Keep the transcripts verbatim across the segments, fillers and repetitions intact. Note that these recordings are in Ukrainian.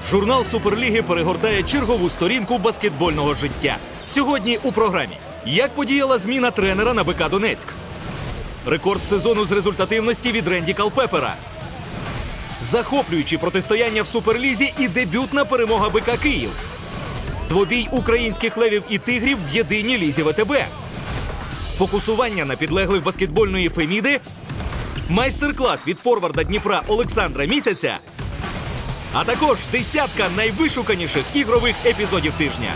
Журнал Суперліги перегортає чергову сторінку баскетбольного життя. Сьогодні у програмі. Як подіяла зміна тренера на БК Донецьк? Рекорд сезону з результативності від Ренді Калпепера. Захоплюючі протистояння в Суперлізі і дебютна перемога БК Київ. Двобій українських левів і тигрів в єдиній лізі ВТБ. Фокусування на підлеглих баскетбольної Феміди. Майстер-клас від форварда Дніпра Олександра Місяця. А також десятка найвишуканіших ігрових епізодів тижня.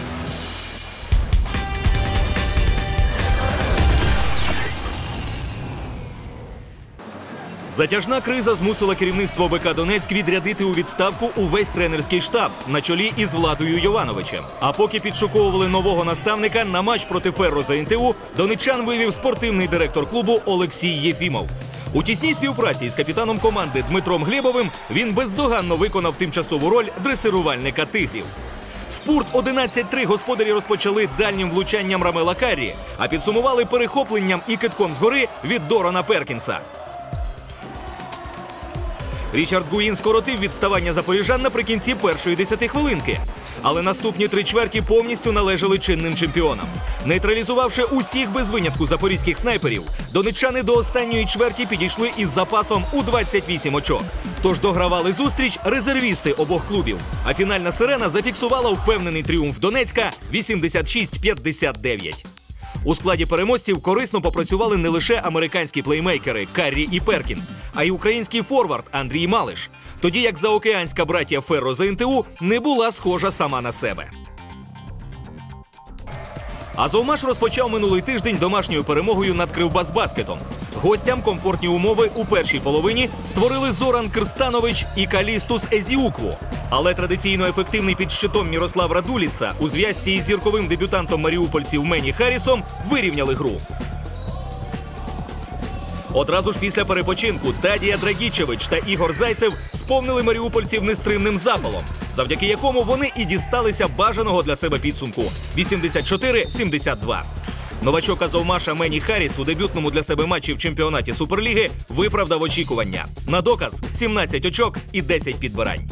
Затяжна криза змусила керівництво БК Донецьк відрядити у відставку увесь тренерський штаб на чолі із Владою Йовановичем. А поки підшуковували нового наставника, на матч проти Ферро за ен те у донеччан вивів спортивний директор клубу Олексій Єфімов. У тісній співпраці із капітаном команди Дмитром Глєбовим він бездоганно виконав тимчасову роль дресирувальника тигрів. Спурт одинадцять три господарі розпочали дальнім влучанням Рамела Каррі, а підсумували перехопленням і китком згори від Дорана Перкінса. Річард Гуїн скоротив відставання запоріжан наприкінці першої десятихвилинки. Але наступні три чверті повністю належали чинним чемпіонам. Нейтралізувавши усіх без винятку запорізьких снайперів, донеччани до останньої чверті підійшли із запасом у двадцять вісім очок. Тож догравали зустріч резервісти обох клубів. А фінальна сирена зафіксувала впевнений тріумф Донецька вісімдесят шість п'ятдесят дев'ять. У складі переможців корисно попрацювали не лише американські плеймейкери Каррі і Перкінс, а й український форвард Андрій Малиш. Тоді як заокеанська братія Ферро за ен те у не була схожа сама на себе. Азовмаш розпочав минулий тиждень домашньою перемогою над Кривбасбаскетом. Гостям комфортні умови у першій половині створили Зоран Кирстанович і Калістус Езіукву. Але традиційно ефективний під щитом Мірослав Радуліца у зв'язці із зірковим дебютантом маріупольців Мені Харрісом вирівняли гру. Одразу ж після перепочинку Тадія Драгічевич та Ігор Зайцев сповнили маріупольців нестримним запалом, завдяки якому вони і дісталися бажаного для себе підсумку – вісімдесят чотири сімдесят два. Новачок Азовмаша Мені Харріс у дебютному для себе матчі в чемпіонаті Суперліги виправдав очікування. На доказ – сімнадцять очок і десять підбирань.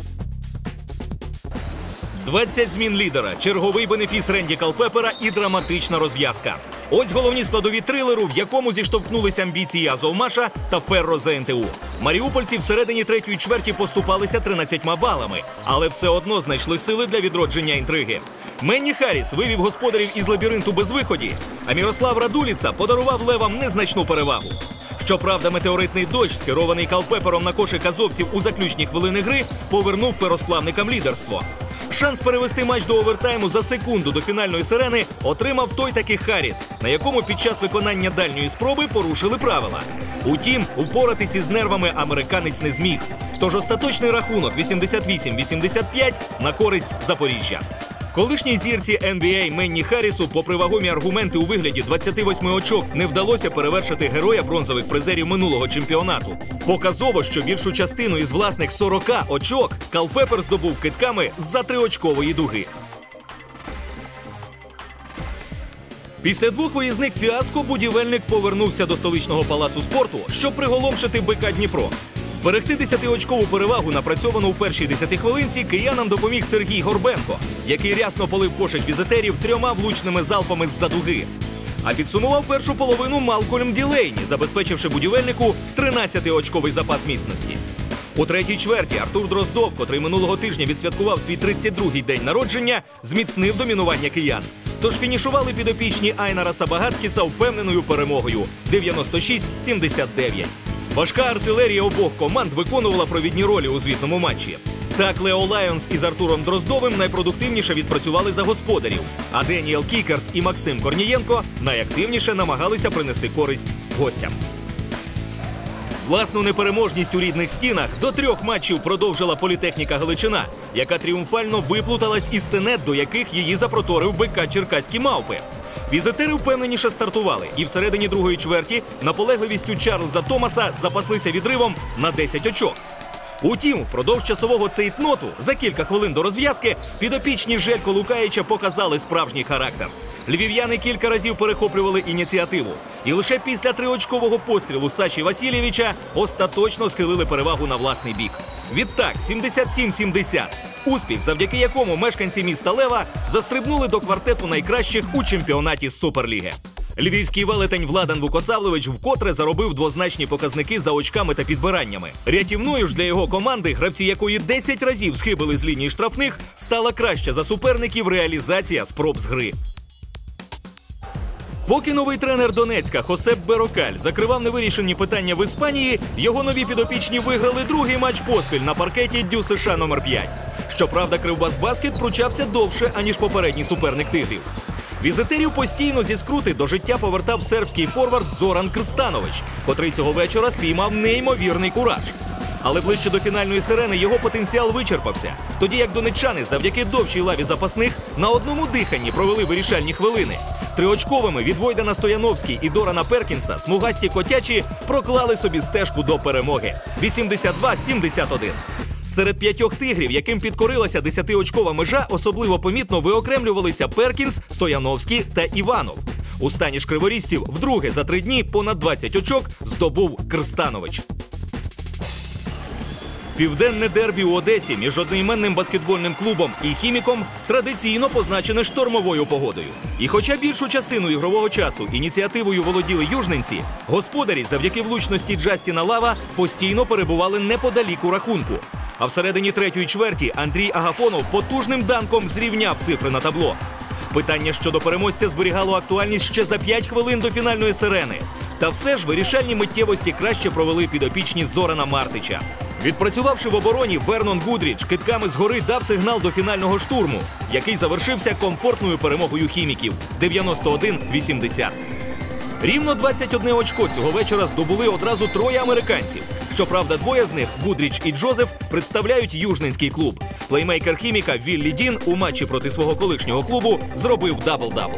двадцять змін лідера, черговий бенефіс Ренді Калпепера і драматична розв'язка. Ось головні складові трилеру, в якому зіштовхнулися амбіції Азовмаша та Ферро за ен те у. Маріупольці всередині третьої чверті поступалися тринадцятьма балами, але все одно знайшли сили для відродження інтриги. Мені Харріс вивів господарів із лабіринту безвиході, а Мірослав Радуліца подарував левам незначну перевагу. Щоправда, метеоритний дощ, скерований Калпепером на кошик азовців у заключні хвилини гри, повернув феросплавникам лідерство. Шанс перевести матч до овертайму за секунду до фінальної сирени отримав той таки Харріс, на якому під час виконання дальньої спроби порушили правила. Утім, впоратись із нервами американець не зміг. Тож остаточний рахунок вісімдесят вісім вісімдесят п'ять на користь Запоріжжя. Колишній зірці ен бі ей Менні Харрісу, попри вагомі аргументи у вигляді двадцяти восьми очок, не вдалося перевершити героя бронзових призерів минулого чемпіонату. Показово, що більшу частину із власних сорока очок Калпепер здобув китками з-за триочкової дуги. Після двох виїзних фіаско будівельник повернувся до столичного палацу спорту, щоб приголомшити БК Дніпро. Зберегти десятиочкову перевагу, напрацьовану у першій десятихвилинці, киянам допоміг Сергій Горбенко, який рясно полив кошик візитерів трьома влучними залпами з-за дуги. А підсумував першу половину Малкольм Ділейні, забезпечивши будівельнику тринадцятиочковий запас міцності. У третій чверті Артур Дроздов, котрий минулого тижня відсвяткував свій тридцять другий день народження, зміцнив домінування киян. Тож фінішували підопічні Айнара Сабагацькіса впевненою перемогою – дев'яносто шість сімдесят дев'ять. Важка артилерія обох команд виконувала провідні ролі у звітному матчі. Так, Лео Лайонс із Артуром Дроздовим найпродуктивніше відпрацювали за господарів, а Деніел Кікерт і Максим Корнієнко найактивніше намагалися принести користь гостям. Власну непереможність у рідних стінах до трьох матчів продовжила політехніка Галичина, яка тріумфально виплуталась із тенет, до яких її запроторив БК Черкаські мавпи. Візитери впевненіше стартували і всередині другої чверті наполегливістю Чарльза Томаса запаслися відривом на десять очок. Утім, впродовж часового цейтноту, за кілька хвилин до розв'язки, підопічні Желько Лукаєча показали справжній характер. Львів'яни кілька разів перехоплювали ініціативу. І лише після триочкового пострілу Саші Васильєвича остаточно схилили перевагу на власний бік. Відтак, сімдесят сім сімдесят. Успіх, завдяки якому мешканці міста Лева застрибнули до квартету найкращих у чемпіонаті Суперліги. Львівський велетень Владан Вукосавлевич вкотре заробив двозначні показники за очками та підбираннями. Рятівною ж для його команди, гравці якої десять разів схибили з лінії штрафних, стала краща за суперників реалізація спроб з гри. Поки новий тренер Донецька Хосеп Берокаль закривав невирішені питання в Іспанії, його нові підопічні виграли другий матч поспіль на паркеті Дю США номер п'ять. Щоправда, Кривбас-Баскет пручався довше, аніж попередній суперник «Тигрів». Візитерів постійно зі скрути до життя повертав сербський форвард Зоран Крстанович, котрий цього вечора спіймав неймовірний кураж. Але ближче до фінальної сирени його потенціал вичерпався, тоді як донеччани завдяки довшій лаві запасних на одному диханні провели вирішальні хвилини. Триочковими від Войдана Стояновський і Дорана Перкінса смугасті котячі проклали собі стежку до перемоги – вісімдесят два сімдесят один. Серед п'ятьох тигрів, яким підкорилася десятиочкова межа, особливо помітно виокремлювалися Перкінс, Стояновський та Іванов. У стані ж криворізців вдруге за три дні понад двадцять очок здобув Крстанович. Південне дербі у Одесі між одноіменним баскетбольним клубом і «Хіміком» традиційно позначене штормовою погодою. І хоча більшу частину ігрового часу ініціативою володіли южненці, господарі завдяки влучності Джастіна Лава постійно перебували неподалік у рахунку. А всередині третьої чверті Андрій Агафонов потужним данком зрівняв цифри на табло. Питання щодо переможця зберігало актуальність ще за п'ять хвилин до фінальної сирени. Та все ж вирішальні миттєвості краще провели підопічні Зорана Мартича. Відпрацювавши в обороні, Вернон Гудріч кидками згори дав сигнал до фінального штурму, який завершився комфортною перемогою «Хіміків» – дев'яносто один вісімдесят. Рівно двадцять одне очко цього вечора здобули одразу троє американців. Щоправда, двоє з них, Гудріч і Джозеф, представляють южненський клуб. Плеймейкер «Хіміка» Віллі Дін у матчі проти свого колишнього клубу зробив дабл-дабл.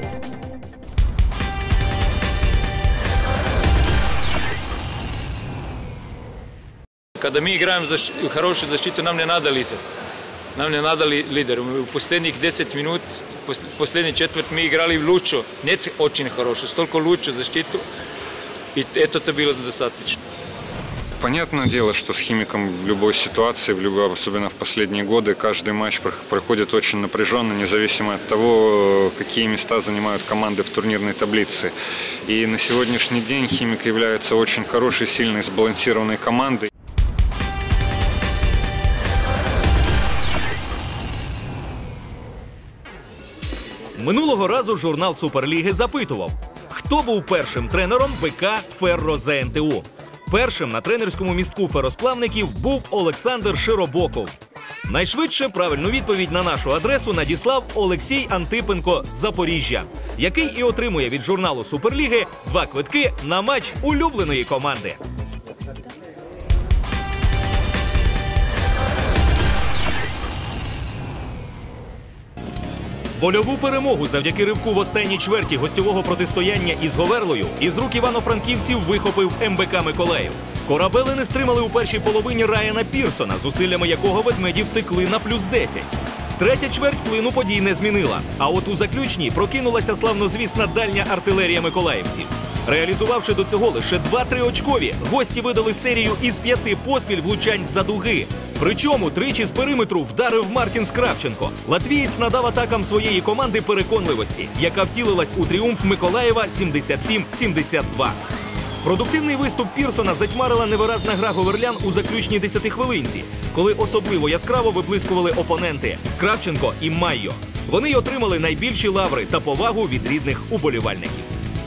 Kada mi igramo хорошую защиту, нам не надо лидер. Нам не надо лидер. В последних десять минут, последний четверть мы играли лучше. Нет очень хорошо, столько лучше защиту. И это было достаточно. Понятное дело, что с «Химиком» в любой ситуации, в любой, особенно в последние годы, каждый матч проходит очень напряженно, независимо от того, какие места занимают команды в турнирной таблице. И на сегодняшний день «Химик» является очень хорошей, сильной, сбалансированной командой. Минулого разу журнал Суперліги запитував, хто був першим тренером БК «Ферро ЗНТУ». Першим на тренерському містку феросплавників був Олександр Широбоков. Найшвидше правильну відповідь на нашу адресу надіслав Олексій Антипенко з Запоріжжя, який і отримує від журналу Суперліги два квитки на матч улюбленої команди. Вольову перемогу завдяки ривку в останній чверті гостьового протистояння із Говерлою із рук івано-франківців вихопив ем бе ка «Миколаїв». Корабели не стримали у першій половині Райана Пірсона, зусиллями якого ведмеді втекли на плюс десять. Третя чверть плину подій не змінила, а от у заключній прокинулася славнозвісна дальня артилерія миколаївців. Реалізувавши до цього лише два-три очкові, гості видали серію із п'яти поспіль влучань з-за дуги. Причому тричі з периметру вдарив Мартін Скравченко. Латвієць надав атакам своєї команди переконливості, яка втілилась у тріумф Миколаєва сімдесят сім сімдесят два. Продуктивний виступ Пірсона затьмарила невиразна гра говерлян у заключній десятихвилинці, коли особливо яскраво виблискували опоненти – Кравченко і Майо. Вони й отримали найбільші лаври та повагу від рідних уболівальників.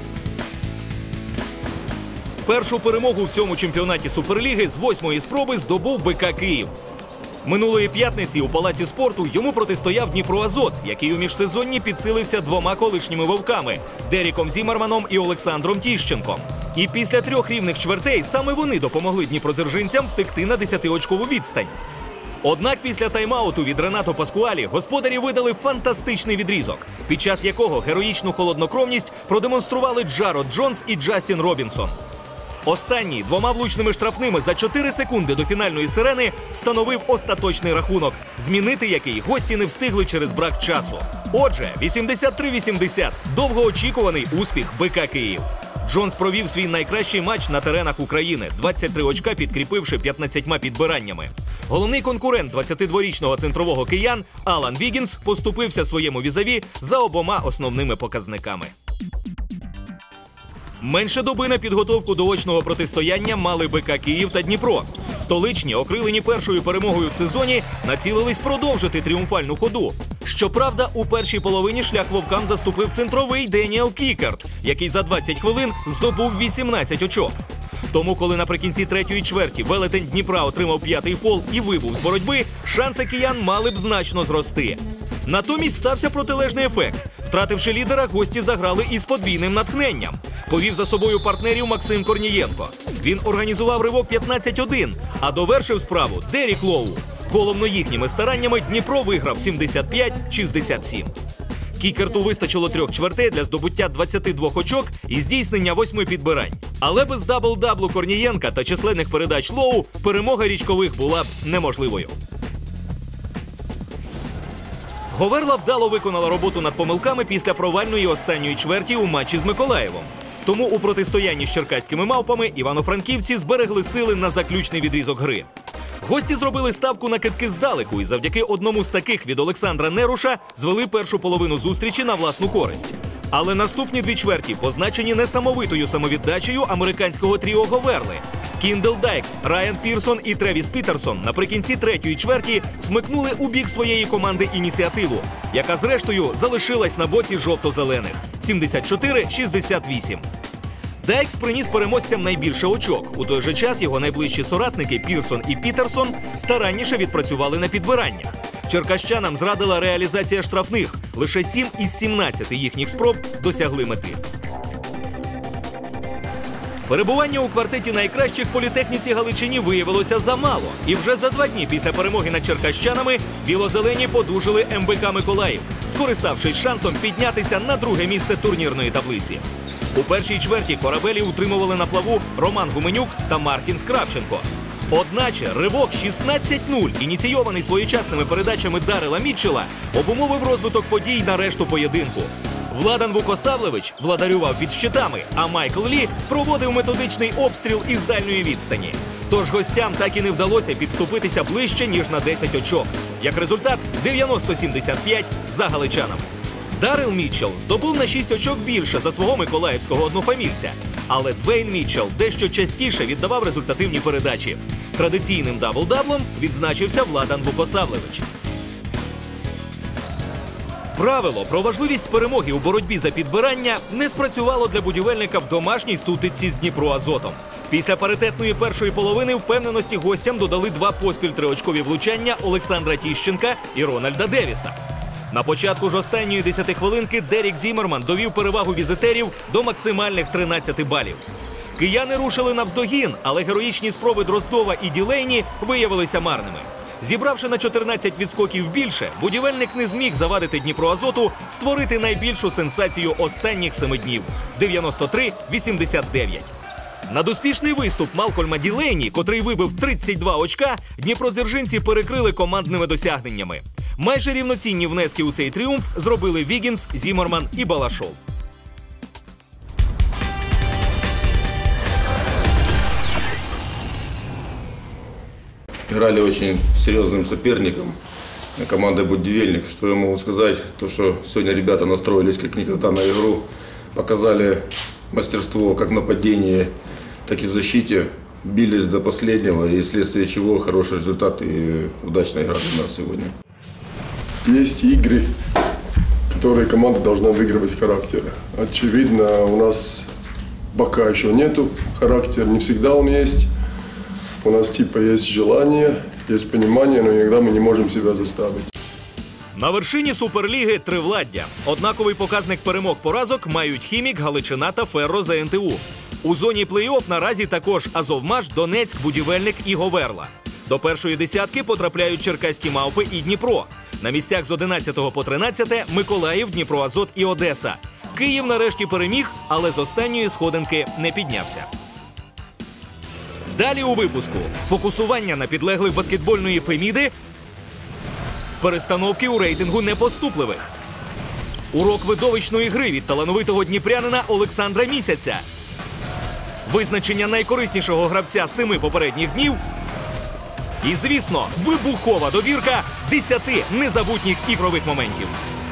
Першу перемогу в цьому чемпіонаті Суперліги з восьмої спроби здобув БК «Київ». Минулої п'ятниці у Палаці спорту йому протистояв Дніпро-Азот, який у міжсезонні підсилився двома колишніми вовками – Деріком Зімерманом і Олександром Тіщенком. І після трьох рівних чвертей саме вони допомогли дніпродзержинцям втекти на десятиочкову відстань. Однак після тайм-ауту від Ренато Паскуалі господарі видали фантастичний відрізок, під час якого героїчну холоднокровність продемонстрували Джарод Джонс і Джастін Робінсон. Останній двома влучними штрафними за чотири секунди до фінальної сирени встановив остаточний рахунок, змінити який гості не встигли через брак часу. Отже, вісімдесят три вісімдесят – довгоочікуваний успіх БК «Київ». Джонс провів свій найкращий матч на теренах України – двадцять три очка, підкріпивши п'ятнадцятьма підбираннями. Головний конкурент двадцятидворічного центрового киян Алан Вігінс поступився своєму візаві за обома основними показниками. Менше доби на підготовку до очного протистояння мали БК Київ та Дніпро. Столичні, окрилені першою перемогою в сезоні, націлились продовжити тріумфальну ходу. Щоправда, у першій половині шлях вовкам заступив центровий Деніел Кікерт, який за двадцять хвилин здобув вісімнадцять очок. Тому, коли наприкінці третьої чверті велетень Дніпра отримав п'ятий фол і вибув з боротьби, шанси киян мали б значно зрости. Натомість стався протилежний ефект. Втративши лідера, гості заграли із подвійним натхненням. Повів за собою партнерів Максим Корнієнко. Він організував ривок п'ятнадцять один, а довершив справу Дерік Лоу. Головно їхніми стараннями Дніпро виграв сімдесят п'ять шістдесят сім. Кікерту вистачило трьох чвертей для здобуття двадцяти двох очок і здійснення восьми підбирань. Але без дабл-даблу Корнієнка та численних передач Лоу перемога річкових була б неможливою. Говерла вдало виконала роботу над помилками після провальної останньої чверті у матчі з Миколаєвом. Тому у протистоянні з черкаськими мавпами івано-франківці зберегли сили на заключний відрізок гри. Гості зробили ставку на кидки здалеку і завдяки одному з таких від Олександра Неруша звели першу половину зустрічі на власну користь. Але наступні дві чверті позначені несамовитою самовіддачею американського тріо Говерли. Кіндл Дайкс, Райан Пірсон і Тревіс Пітерсон наприкінці третьої чверті смикнули у бік своєї команди ініціативу, яка зрештою залишилась на боці жовто-зелених – сімдесят чотири шістдесят вісім. Дайкс приніс переможцям найбільше очок. У той же час його найближчі соратники Пірсон і Пітерсон старанніше відпрацювали на підбираннях. Черкащанам зрадила реалізація штрафних. Лише сім із сімнадцяти їхніх спроб досягли мети. Перебування у квартеті найкращих в політехніці Галичині виявилося замало. І вже за два дні після перемоги над черкащанами біло-зелені подужили ем бе ка Миколаїв, скориставшись шансом піднятися на друге місце турнірної таблиці. У першій чверті корабелі утримували на плаву Роман Гуменюк та Мартін Скравченко. Одначе ривок шістнадцять нуль, ініційований своєчасними передачами Дарила Мітчела, обумовив розвиток подій на решту поєдинку. Владан Вукосавлевич владарював під щитами, а Майкл Лі проводив методичний обстріл із дальньої відстані. Тож гостям так і не вдалося підступитися ближче, ніж на десять очок. Як результат – дев'яносто сімдесят п'ять за галичанами. Дарил Мітчел здобув на шість очок більше за свого миколаївського однофамільця. Але Двейн Мітчел дещо частіше віддавав результативні передачі. Традиційним дабл-даблом відзначився Владан Вукосавлевич. Правило про важливість перемоги у боротьбі за підбирання не спрацювало для будівельника в домашній сутичці з Дніпро-Азотом. Після паритетної першої половини впевненості гостям додали два поспіль триочкові влучання Олександра Тіщенка і Рональда Девіса. На початку ж останньої десятихвилинки Дерік Зіммерман довів перевагу візитерів до максимальних тринадцяти балів. Кияни рушили навздогін, але героїчні спроби Дроздова і Ділейні виявилися марними. Зібравши на чотирнадцять відскоків більше, будівельник не зміг завадити Дніпро-Азоту створити найбільшу сенсацію останніх семи днів – дев'яносто три вісімдесят дев'ять. Надуспішний виступ Малкольма Ділейні, котрий вибив тридцять два очка, дніпродзержинці перекрили командними досягненнями. Майже рівноцінні внески у цей тріумф зробили Вігінс, Зіммерман і Балашов. Играли очень серьезным соперником, командой «Будивельник». Что я могу сказать, то что сегодня ребята настроились как никогда на игру, показали мастерство как в нападении, так и в защите, бились до последнего, и вследствие чего хороший результат и удачная игра для нас сегодня. Есть игры, которые команда должна выигрывать характер. Очевидно, у нас пока еще нету характера, не всегда он есть. У нас типа есть желание, есть понимание, но иногда мы не можем себя заставить. На вершині Суперліги – тривладдя. Однаковий показник перемог-поразок мають Хімік, Галичина та Ферро зе ен те у. У зоні плей-офф наразі також Азовмаш, Донецьк, Будівельник і Говерла. До першої десятки потрапляють черкаські мавпи і Дніпро. На місцях з одинадцятого по тринадцяте – Миколаїв, Дніпро-Азот і Одеса. Київ нарешті переміг, але з останньої сходинки не піднявся. Далі у випуску – фокусування на підлеглих баскетбольної Феміди, перестановки у рейтингу непоступливих, урок видовищної гри від талановитого дніпрянина Олександра Місяця, визначення найкориснішого гравця семи попередніх днів І, звісно, вибухова добірка десяти незабутніх ігрових моментів.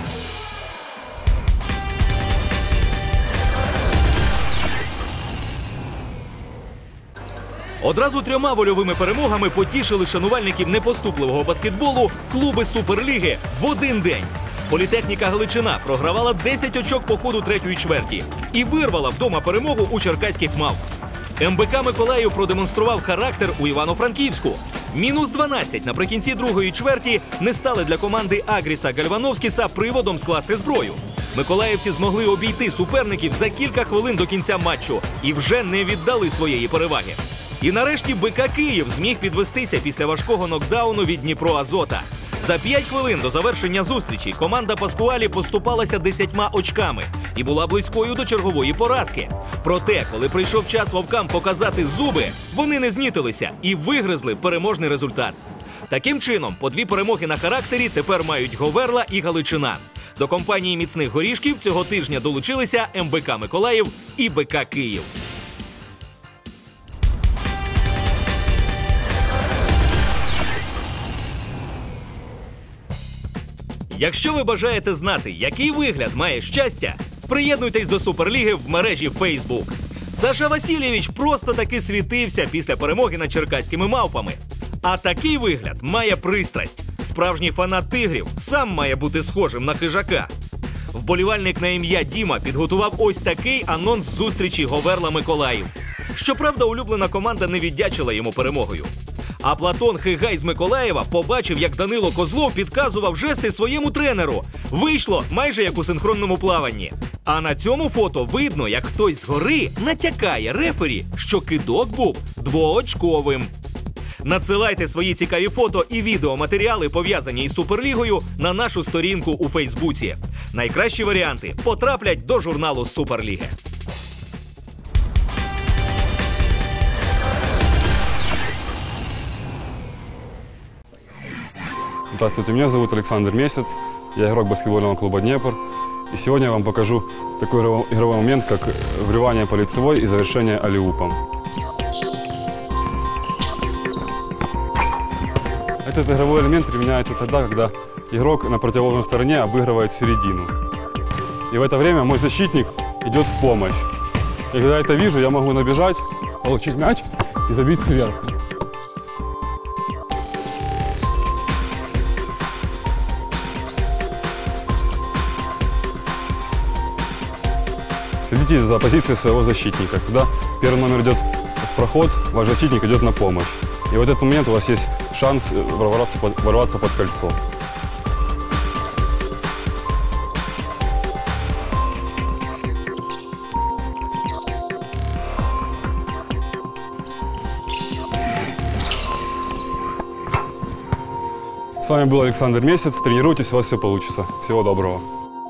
Одразу трьома вольовими перемогами потішили шанувальників непоступливого баскетболу клуби Суперліги в один день. Політехніка Галичина програвала десять очок по ходу третьої чверті і вирвала вдома перемогу у черкаських «Мавп». ем бе ка Миколаїв продемонстрував характер у Івано-Франківську. Мінус дванадцять наприкінці другої чверті не стали для команди Агріса Гальвановскіса приводом скласти зброю. Миколаївці змогли обійти суперників за кілька хвилин до кінця матчу і вже не віддали своєї переваги. І нарешті БК Київ зміг підвестися після важкого нокдауну від Дніпро Азота. За п'ять хвилин до завершення зустрічі команда Паскуалі поступалася десятьма очками і була близькою до чергової поразки. Проте, коли прийшов час вовкам показати зуби, вони не знітилися і вигризли переможний результат. Таким чином, по дві перемоги на характері тепер мають Говерла і Галичина. До компанії міцних горішків цього тижня долучилися ем бе ка Миколаїв і БК Київ. Якщо ви бажаєте знати, який вигляд має щастя, приєднуйтесь до Суперліги в мережі Facebook. Саша Васильєвич просто таки світився після перемоги над черкаськими «Мавпами». А такий вигляд має пристрасть. Справжній фанат тигрів сам має бути схожим на хижака. Вболівальник на ім'я Діма підготував ось такий анонс зустрічі Говерла-Миколаїв. Щоправда, улюблена команда не віддячила йому перемогою. А Платон Хигай з Миколаєва побачив, як Данило Козлов підказував жести своєму тренеру. Вийшло майже як у синхронному плаванні. А на цьому фото видно, як хтось згори натякає рефері, що кидок був двоочковим. Надсилайте свої цікаві фото і відеоматеріали, пов'язані із Суперлігою, на нашу сторінку у Фейсбуці. Найкращі варіанти потраплять до журналу Суперліги. Здравствуйте, меня зовут Александр Месяц, я игрок баскетбольного клуба «Днепр». И сегодня я вам покажу такой игровой момент, как врывание по лицевой и завершение аллиупом. Этот игровой элемент применяется тогда, когда игрок на противоположной стороне обыгрывает середину. И в это время мой защитник идет в помощь. И когда я это вижу, я могу набежать, получить мяч и забить сверху. Следите за позицией своего защитника. Когда первый номер идет в проход, ваш защитник идет на помощь. И в этот момент у вас есть шанс ворваться под, ворваться под кольцо. С вами был Александр Месяц. Тренируйтесь, у вас все получится. Всего доброго.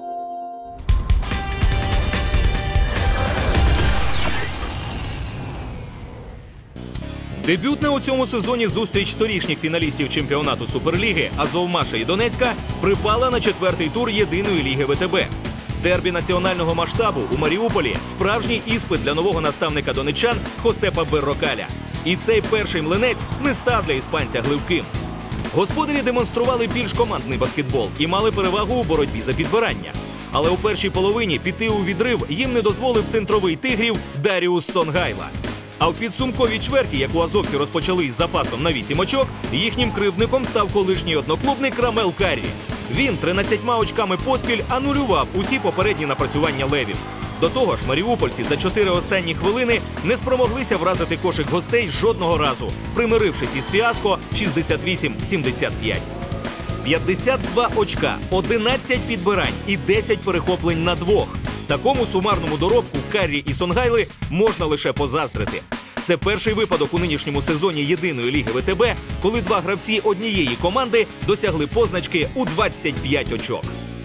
Дебютна у цьому сезоні зустріч торішніх фіналістів чемпіонату Суперліги Азовмаша і Донецька припала на четвертий тур єдиної ліги ВТБ. Дербі національного масштабу у Маріуполі – справжній іспит для нового наставника донеччан Хосепа Беррокаля. І цей перший млинець не став для іспанця гливким. Господарі демонстрували більш командний баскетбол і мали перевагу у боротьбі за підбирання. Але у першій половині піти у відрив їм не дозволив центровий тигрів Даріус Сонгайла. А в підсумковій чверті, яку азовці розпочали із запасом на вісім очок, їхнім кривдником став колишній одноклубник Рамел Каррі. Він тринадцятьма очками поспіль анулював усі попередні напрацювання левів. До того ж, маріупольці за чотири останні хвилини не спромоглися вразити кошик гостей жодного разу, примирившись із фіаско шістдесят вісім сімдесят п'ять. п'ятдесят два очка, одинадцять підбирань і десять перехоплень на двох. Такому сумарному доробку Каррі і Сонгайли можна лише позаздрити. Це перший випадок у нинішньому сезоні єдиної ліги ВТБ, коли два гравці однієї команди досягли позначки у двадцять п'ять очок.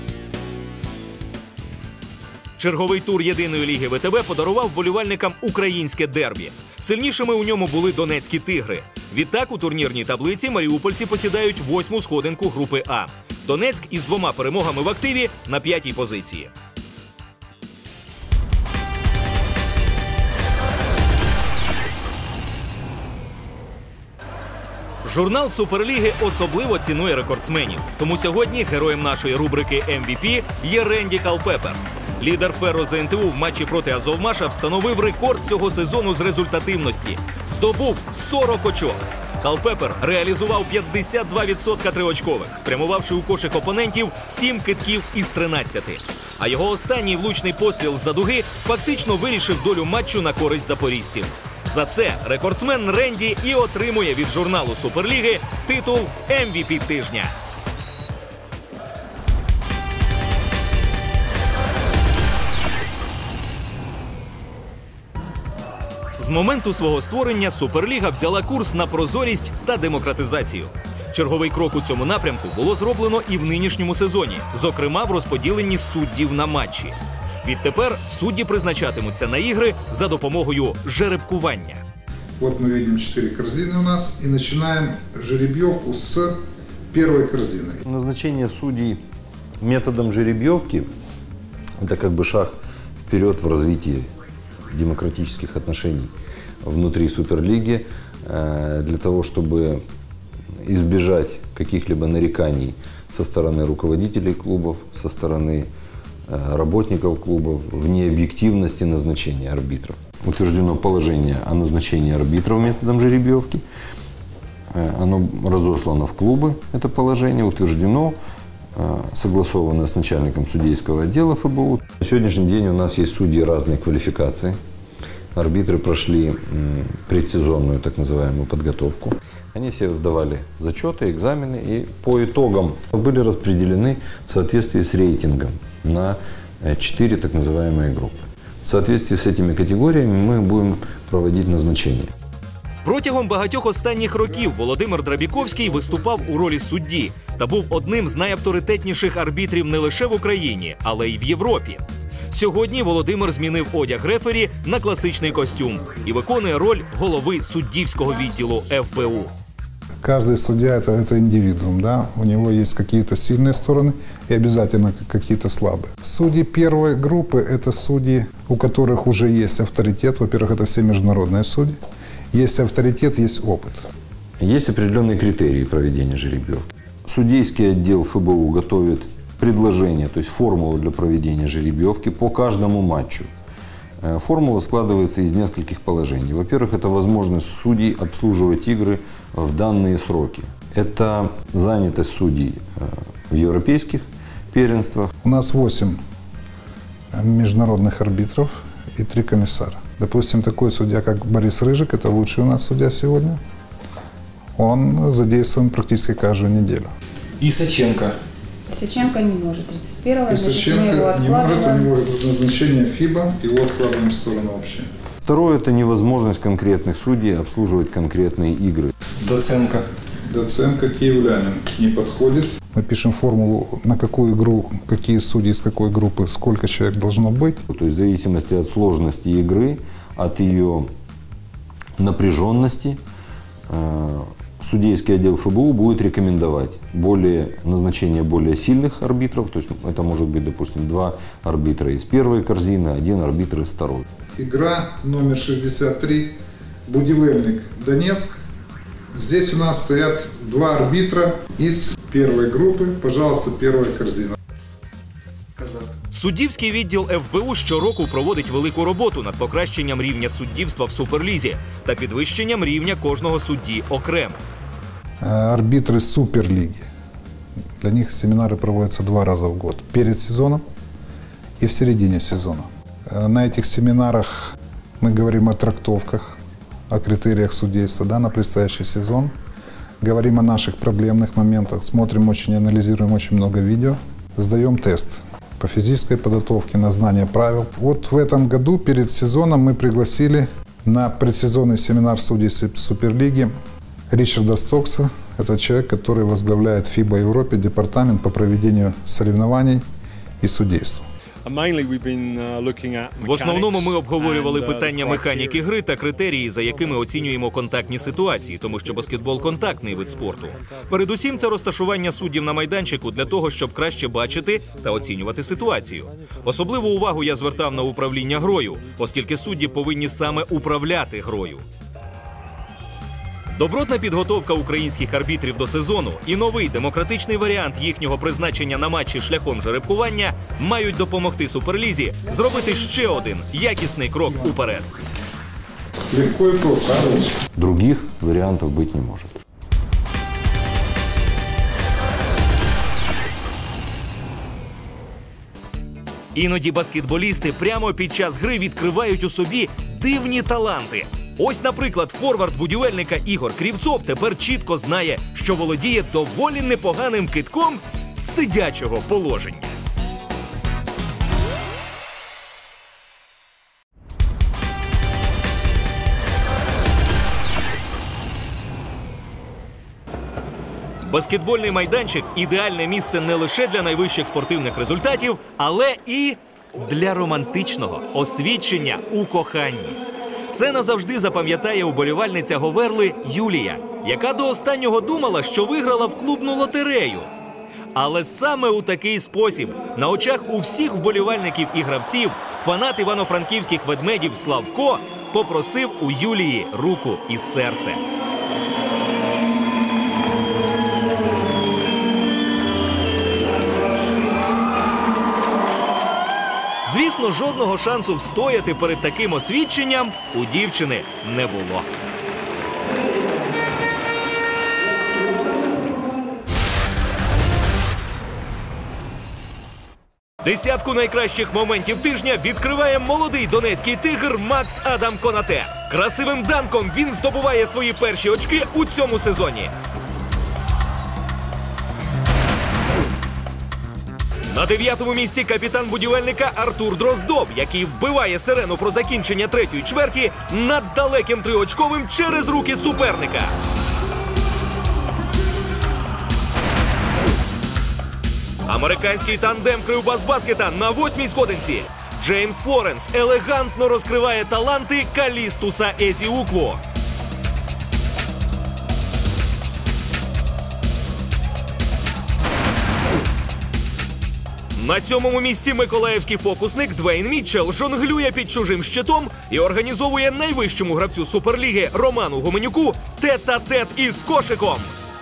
Черговий тур єдиної ліги ВТБ подарував вболівальникам українське дербі. Сильнішими у ньому були донецькі «Тигри». Відтак у турнірній таблиці маріупольці посідають восьму сходинку групи А. Донецьк із двома перемогами в активі на п'ятій позиції. Журнал Суперліги особливо цінує рекордсменів. Тому сьогодні героєм нашої рубрики Ем Ві Пі є Ренді Калпепер. Лідер Ферро Зе Ен Те У в матчі проти Азовмаша встановив рекорд цього сезону з результативності. Здобув сорок очок. Калпепер реалізував п'ятдесят два відсотки триочкових, спрямувавши у кошик опонентів сім китків із тринадцяти. А його останній влучний постріл з-за дуги фактично вирішив долю матчу на користь запорізців. За це рекордсмен Ренді і отримує від журналу Суперліги титул Ем Ві Пі тижня. З моменту свого створення Суперліга взяла курс на прозорість та демократизацію. Черговий крок у цьому напрямку було зроблено і в нинішньому сезоні, зокрема в розподіленні суддів на матчі. Відтепер судді призначатимуться на ігри за допомогою жеребкування. Вот мы видим четыре корзины у нас и начинаем жеребьевку с первой корзины. Назначение судей методом жеребьевки – это как бы шаг вперед в развитии демократических отношений внутри Суперлиги, для того, чтобы избежать каких-либо нареканий со стороны руководителей клубов, со стороны работников клубов в необъективности назначения арбитров. Утверждено положение о назначении арбитров методом жеребьевки. Оно разослано в клубы, это положение, утверждено, согласовано с начальником судейского отдела Эф Бэ У. На сегодняшний день у нас есть судьи разной квалификации. Арбитры прошли предсезонную так называемую подготовку. Они все сдавали зачеты, экзамены и по итогам были распределены в соответствии с рейтингом на четыре так называемые группы. В соответствии с этими категориями мы будем проводить назначение. Протягом багатьох останніх років Володимир Драбіковський виступав у ролі судді та був одним з найавторитетніших арбітрів не лише в Україні, але й в Європі. Сьогодні Володимир змінив одяг рефері на класичний костюм і виконує роль голови суддівського відділу Еф Бэ У. Каждый судья это, это индивидуум, да? У него есть какие-то сильные стороны и обязательно какие-то слабые. Судьи первой группы – это судьи, у которых уже есть авторитет. Во-первых, это все международные судьи. Есть авторитет, есть опыт. Есть определенные критерии проведения жеребьевки. Судейский отдел Эф Бэ У готовит предложение, то есть формулу для проведения жеребьевки по каждому матчу. Формула складывается из нескольких положений. Во-первых, это возможность судей обслуживать игры в данные сроки. Это занятость судей в европейских первенствах. У нас восемь международных арбитров и три комиссара. Допустим, такой судья, как Борис Рыжик, это лучший у нас судья сегодня. Он задействован практически каждую неделю. Исаченко. Исаченко не может. тридцать первого, Исаченко не может, у него идут назначение ФИБА, его откладываем в сторону вообще. Второе – это невозможность конкретных судей обслуживать конкретные игры. Доценко. Доценко киевлянин не подходит. Мы пишем формулу, на какую игру, какие судьи из какой группы, сколько человек должно быть. То есть в зависимости от сложности игры, от ее напряженности, судейский отдел Эф Бэ У будет рекомендовать более, назначение более сильных арбитров, то есть это может быть, допустим, два арбитра из первой корзины, один арбитр из второй. Игра номер шестьдесят три, Будивельник, Донецк. Здесь у нас стоят два арбитра из первой группы, пожалуйста, первая корзина. Суддівський відділ Еф Бэ У щороку проводить велику роботу над покращенням рівня суддівства в Суперлізі та підвищенням рівня кожного судді окремо. Арбитры Суперлиги. Для них семинары проводятся два раза в год. Перед сезоном и в середине сезона. На этих семинарах мы говорим о трактовках, о критериях судейства, да, на предстоящий сезон. Говорим о наших проблемных моментах, смотрим очень, анализируем очень много видео. Сдаем тест по физической подготовке, на знание правил. Вот в этом году перед сезоном мы пригласили на предсезонный семинар судей Суперлиги Ричарда Стокса. Это человек, который возглавляет ФИБА Европе департамент по проведению соревнований и судейству. В основному ми обговорювали питання механіки гри та критерії, за якими оцінюємо контактні ситуації, тому що баскетбол – контактний вид спорту. Передусім, це розташування суддів на майданчику для того, щоб краще бачити та оцінювати ситуацію. Особливу увагу я звертав на управління грою, оскільки судді повинні саме управляти грою. Добротна підготовка українських арбітрів до сезону і новий демократичний варіант їхнього призначення на матчі шляхом жеребкування мають допомогти Суперлізі зробити ще один якісний крок уперед. Легко и просто, Арлыч. Других вариантов быть не может. Іноді баскетболісти прямо під час гри відкривають у собі дивні таланти. Ось, наприклад, форвард будівельника Ігор Крівцов тепер чітко знає, що володіє доволі непоганим кидком з сидячого положення. Баскетбольний майданчик – ідеальне місце не лише для найвищих спортивних результатів, але і для романтичного освідчення у коханні. Це назавжди запам'ятає уболівальниця Говерли Юлія, яка до останнього думала, що виграла в клубну лотерею. Але саме у такий спосіб, на очах у всіх вболівальників і гравців, фанат івано-франківських ведмедів Славко попросив у Юлії руку і серце. Звісно, жодного шансу встояти перед таким освідченням у дівчини не було. Десятку найкращих моментів тижня відкриває молодий донецький тигр Макс Адам Конате. Красивим данком він здобуває свої перші очки у цьому сезоні. На дев'ятому місці капітан будівельника Артур Дроздов, який вбиває сирену про закінчення третьої чверті над далеким триочковим через руки суперника. Американський тандем Кривбасбаскета на восьмій сходинці. Джеймс Флоренс елегантно розкриває таланти Калістуса Езіуклу. На сьомому місці миколаївський фокусник Двейн Мітчелл жонглює під чужим щитом і організовує найвищому гравцю Суперліги Роману Гуменюку тет-а-тет із кошиком.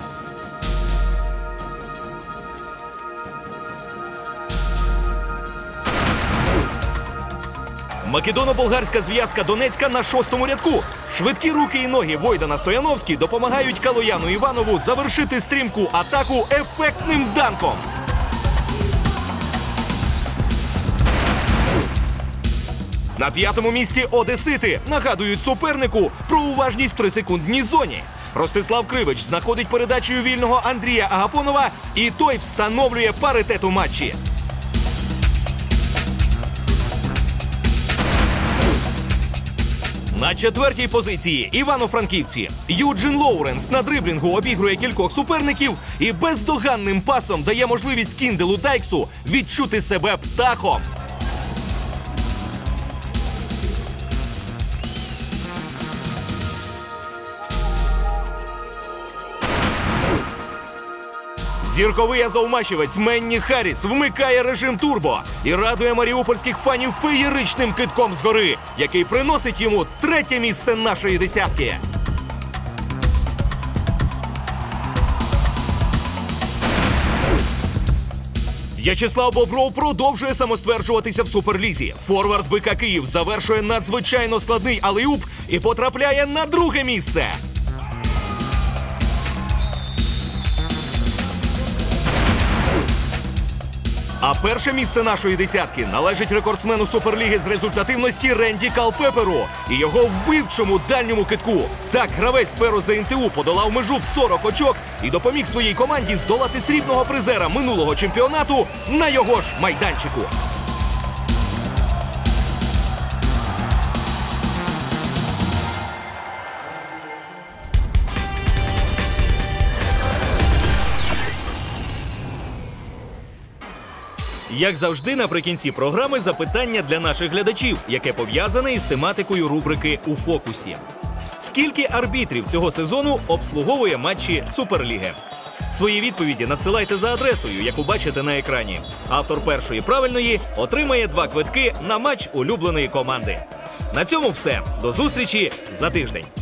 Македоно-болгарська зв'язка Донецька на шостому рядку. Швидкі руки і ноги Войдана Стояновський допомагають Калояну Іванову завершити стрімку атаку ефектним данком. На п'ятому місці одесити нагадують супернику про уважність в трисекундній зоні. Ростислав Кривич знаходить передачею вільного Андрія Агафонова, і той встановлює паритет у матчі. На четвертій позиції івано-франківці. Юджин Лоуренс на дриблінгу обігрує кількох суперників і бездоганним пасом дає можливість Кінделу Дайксу відчути себе птахом. Зірковий азовмачівець Менні Харріс вмикає режим турбо і радує маріупольських фанів феєричним кидком згори, який приносить йому третє місце нашої десятки. В'ячеслав Бобров продовжує самостверджуватися в Суперлізі. Форвард БК Київ завершує надзвичайно складний алеюп і потрапляє на друге місце. А перше місце нашої десятки належить рекордсмену Суперліги з результативності Ренді Калпеперу і його вбивчому дальньому кидку. Так гравець Ферро ЗНТУ подолав межу в сорок очок і допоміг своїй команді здолати срібного призера минулого чемпіонату на його ж майданчику. Як завжди, наприкінці програми запитання для наших глядачів, яке пов'язане із тематикою рубрики «У фокусі». Скільки арбітрів цього сезону обслуговує матчі Суперліги? Свої відповіді надсилайте за адресою, яку бачите на екрані. Автор першої правильної отримає два квитки на матч улюбленої команди. На цьому все. До зустрічі за тиждень.